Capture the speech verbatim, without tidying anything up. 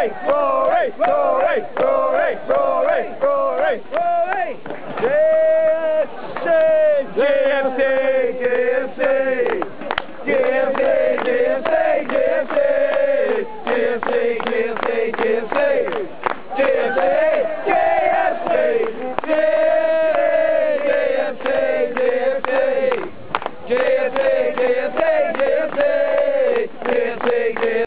race, roll race, roll race, roll race, roll race, roll race, roll race. J M C, J M C, J M C, J M C, J M C, J M C, J M C, J M C, J M C, J M C, J M C, J M C.